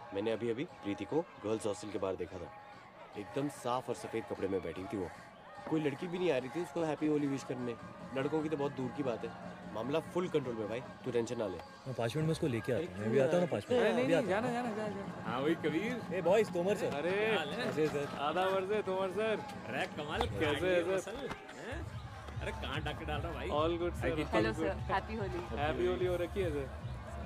मैंने अभी अभी प्रीति को गर्ल्स हॉस्टल के बाहर देखा था। एकदम साफ और सफेद कपड़े में बैठी थी वो। कोई लड़की भी नहीं आ रही थी उसको हैप्पी होली विश करने। लड़कों की तो बहुत दूर की बात है। मामला फुल कंट्रोल में भाई, तू टेंशन ना ले। मैं 5 मिनट में उसको लेके आता हूँ। मैं भी आता हूँ ना 5 मिनट। नहीं नहीं, जाना जाना जाना। हाँ वही कबीर। ए बॉयज, तोमर सर। अरे कैसे सर? आधा वर्ष है तोमर सर। अरे कमाल कैसे है सर? अरे कहाँ डाके डाल रहा भाई? All good sir. Hello sir, happy Holi. Happy Holi हो रखी है सर।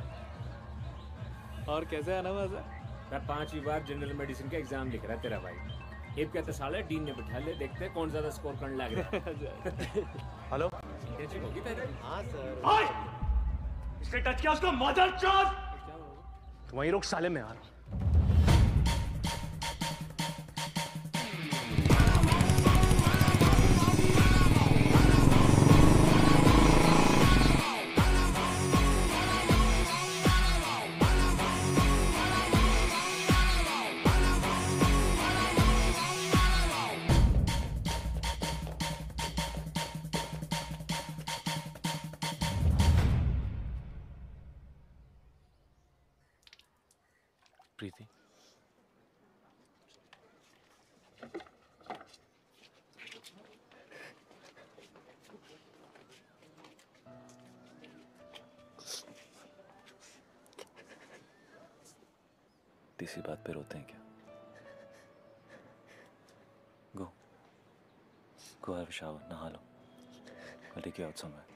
और कैसे आना हुआ सर? मैं 5वीं बार जनरल मेडिसिन का एग्जाम लिख रहा है तेरा भाई। एक कहते साल है डीन ने बिठा ले, देखते हैं कौन ज्यादा स्कोर करने लग रहा है। हेलो। कैसी होगी तेरी? हाँ सर। इसने टच किया उसको मदर चोद। वहीं रुक साले, में आ रहा हूं। प्रीति, तीसरी बात पे रोते हैं क्या? गो हैव अ शावर, नहा लो। I'll take you out somewhere.